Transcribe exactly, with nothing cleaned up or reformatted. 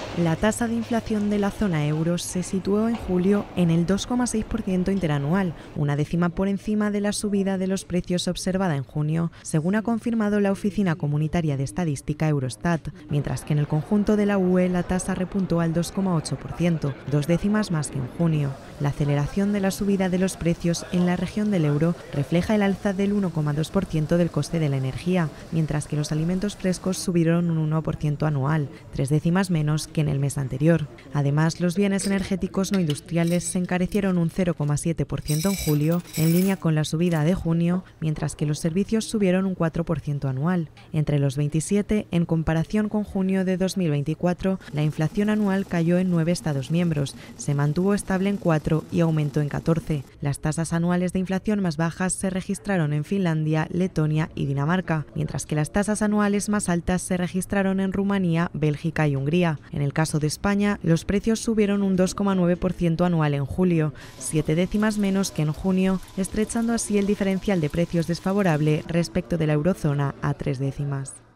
La tasa de inflación de la zona euro se situó en julio en el dos coma seis por ciento interanual, una décima por encima de la subida de los precios observada en junio, según ha confirmado la Oficina Comunitaria de Estadística Eurostat, mientras que en el conjunto de la U E la tasa repuntó al dos coma ocho por ciento, dos décimas más que en junio. La aceleración de la subida de los precios en la región del euro refleja el alza del uno coma dos por ciento del coste de la energía, mientras que los alimentos frescos subieron un uno por ciento anual, tres décimas menos que en el mes anterior. Además, los bienes energéticos no industriales se encarecieron un cero coma siete por ciento en julio, en línea con la subida de junio, mientras que los servicios subieron un cuatro por ciento anual. Entre los veintisiete, en comparación con junio de dos mil veinticuatro, la inflación anual cayó en nueve Estados miembros, se mantuvo estable en cuatro y aumentó en catorce. Las tasas anuales de inflación más bajas se registraron en Finlandia, Letonia y Dinamarca, mientras que las tasas anuales más altas se registraron en Rumanía, Bélgica y Hungría. En el caso de España, los precios subieron un dos coma nueve por ciento anual en julio, siete décimas menos que en junio, estrechando así el diferencial de precios desfavorable respecto de la eurozona a tres décimas.